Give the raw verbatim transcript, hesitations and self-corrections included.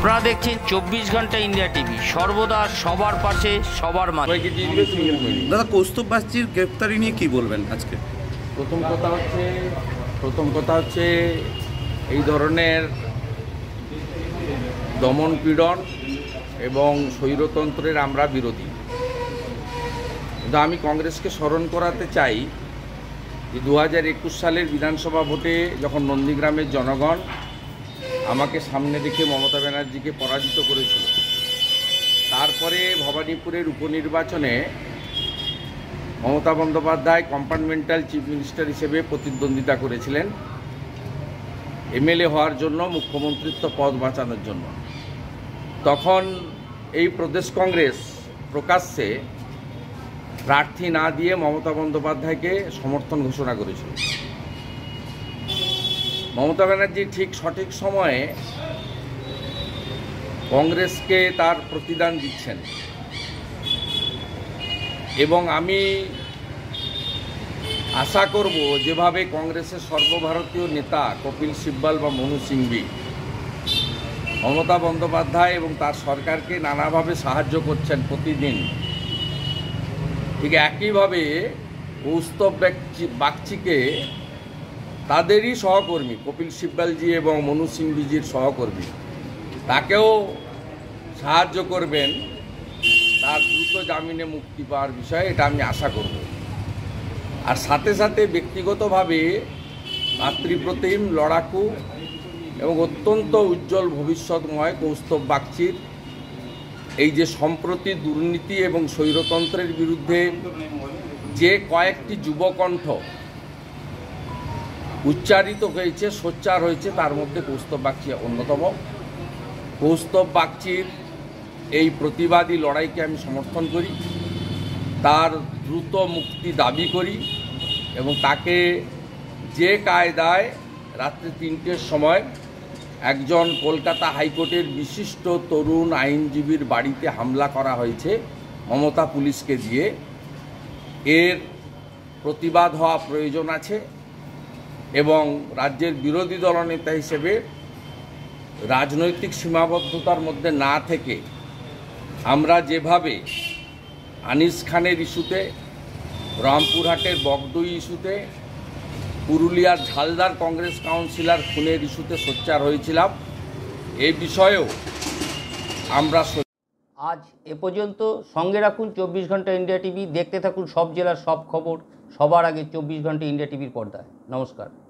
আপনারা দেখছেন চব্বিশ ঘন্টা ইন্ডিয়া টিভি, সর্বদা সবার পাশে সবার মাঝে। দাদা, কৌস্তব বাগচির গ্রেফতারি নিয়ে কি বলবেন আজকে? প্রথম কথা হচ্ছে প্রথম কথা হচ্ছে এই ধরনের দমন পীড়ন এবং স্বৈরতন্ত্রের আমরা বিরোধী। কিন্তু আমি কংগ্রেসকে স্মরণ করাতে চাই যে দু হাজার একুশ সালের বিধানসভা ভোটে যখন নন্দীগ্রামের জনগণ আমাকে সামনে রেখে মমতা ব্যানার্জিকে পরাজিত করেছিল, তারপরে ভবানীপুরের উপনির্বাচনে Mamata Bandyopadhyay compartmental chief minister হিসেবে প্রতিদ্বন্দ্বিতা করেছিলেন এমএলএ হওয়ার জন্য, মুখ্যমন্ত্রিত্ব পদ বাঁচানোর জন্য। তখন এই প্রদেশ কংগ্রেস প্রকাশ্যে প্রার্থী না দিয়ে মমতা বন্দ্যোপাধ্যায়কে সমর্থন ঘোষণা করেছিল। মমতা ব্যানার্জি ঠিক সঠিক সময়ে কংগ্রেসকে তার প্রতিদান দিচ্ছেন এবং আমি আশা করব যেভাবে কংগ্রেসের সর্বভারতীয় নেতা কপিল সিব্বল বা মনু সিংভি মমতা বন্দ্যোপাধ্যায় এবং তার সরকারকে নানাভাবে সাহায্য করছেন প্রতিদিন, ঠিক একইভাবে কৌস্তব বাগচিকে তাদেরই সহকর্মী কপিল সিব্বলজি এবং মনু সিংভিজির সহকর্মী তাকেও সাহায্য করবেন তার দ্রুত জামিনে মুক্তি পাওয়ার বিষয়ে, এটা আমি আশা করব। আর সাথে সাথে ব্যক্তিগতভাবে মাতৃপ্রতিম, লড়াকু এবং অত্যন্ত উজ্জ্বল ভবিষ্যৎময় কৌস্তব বাগচির এই যে সম্প্রতি দুর্নীতি এবং স্বৈরতন্ত্রের বিরুদ্ধে যে কয়েকটি যুবকণ্ঠ উচ্চারিত হয়েছে, সোচ্চার হয়েছে, তার মধ্যে কৌস্তব বাগচি অন্যতম। কৌস্তব বাগচির এই প্রতিবাদী লড়াইকে আমি সমর্থন করি, তার দ্রুত মুক্তি দাবি করি এবং তাকে যে কায়দায় রাত্রি তিনটের সময় একজন কলকাতা হাইকোর্টের বিশিষ্ট তরুণ আইনজীবীর বাড়িতে হামলা করা হয়েছে মমতা পুলিশকে দিয়ে, এর প্রতিবাদ হওয়া প্রয়োজন আছে এবং রাজ্যের বিরোধী দলনেতা হিসেবে রাজনৈতিক সীমাবদ্ধতার মধ্যে না থেকে আমরা যেভাবে আনিস খানের ইস্যুতে, রামপুরহাটের বগদই ইস্যুতে, পুরুলিয়ার ঝালদার কংগ্রেস কাউন্সিলর খুনের ইস্যুতে সোচ্চার হয়েছিলাম, এই বিষয়েও আমরা। আজ এ পর্যন্ত। সঙ্গে রাখুন চব্বিশ ঘন্টা ইন্ডিয়া টিভি, দেখতে থাকুন সব জেলার সব খবর সবার আগে চব্বিশ ঘন্টা ইন্ডিয়া টিভির পর্দায়। নমস্কার।